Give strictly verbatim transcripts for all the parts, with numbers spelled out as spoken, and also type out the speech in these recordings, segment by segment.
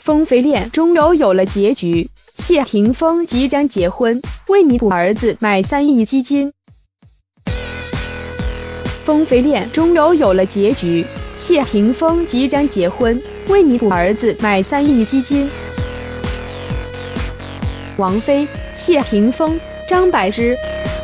风飞恋》终于有了结局，谢霆锋即将结婚，为弥补儿子买三亿基金。风飞恋终于有了结局，谢霆锋即将结婚，为弥补儿子买三亿基金。王菲、谢霆锋、张柏芝。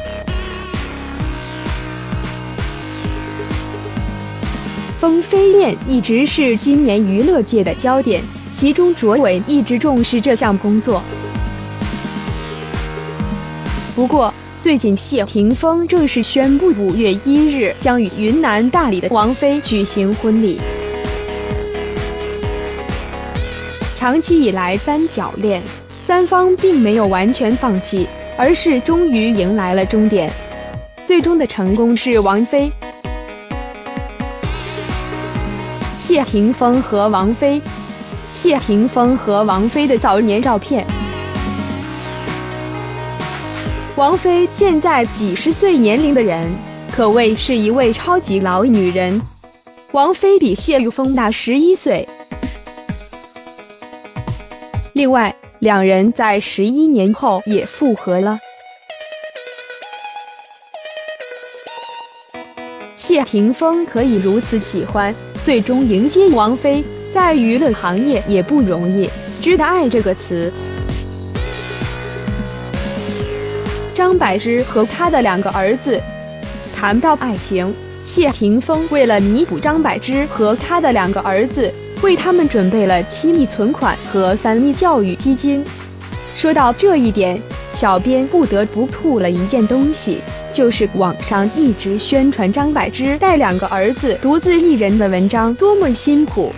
风飞恋一直是今年娱乐界的焦点，其中卓伟一直重视这项工作。不过，最近谢霆锋正式宣布，五月一日将与云南大理的王菲举行婚礼。长期以来三角恋，三方并没有完全放弃，而是终于迎来了终点。最终的成功是王菲。谢霆锋和王菲，谢霆锋和王菲的早年照片。王菲现在几十岁年龄的人，可谓是一位超级老女人。王菲比谢霆锋大十一岁。另外，两人在十一年后也复合了。谢霆锋可以如此喜欢，最终迎接王菲，在娱乐行业也不容易，值得爱这个词。张柏芝和她的两个儿子。谈到爱情，谢霆锋为了弥补张柏芝和她的两个儿子，为他们准备了七亿存款和三亿教育基金。说到这一点，小编不得不吐了一件东西，就是网上一直宣传张柏芝带两个儿子独自一人的文章多么辛苦。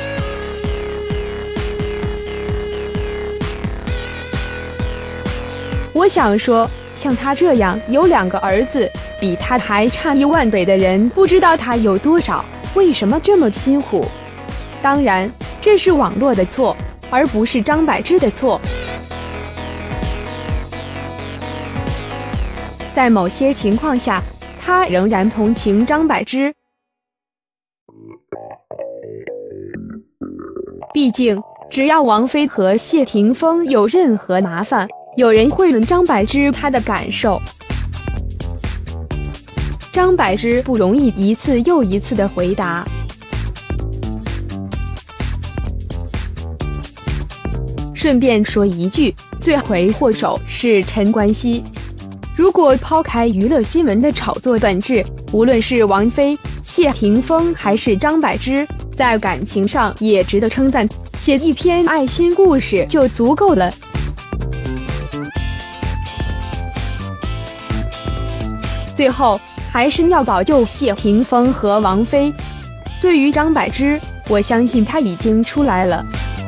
我想说，像他这样有两个儿子，比他还差一万倍的人，不知道他有多少，为什么这么辛苦？当然，这是网络的错，而不是张柏芝的错。在某些情况下，他仍然同情张柏芝。毕竟，只要王菲和谢霆锋有任何麻烦，有人会问张柏芝她的感受。张柏芝不容易一次又一次的回答。顺便说一句，罪魁祸首是陈冠希。如果抛开娱乐新闻的炒作本质，无论是王菲、谢霆锋还是张柏芝，在感情上也值得称赞，写一篇爱心故事就足够了。最后，还是要保佑谢霆锋和王菲。对于张柏芝，我相信她已经出来了。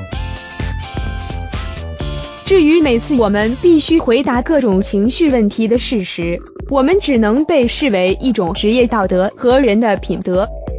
至于每次我们必须回答各种情绪问题的事实，我们只能被视为一种职业道德和人的品德。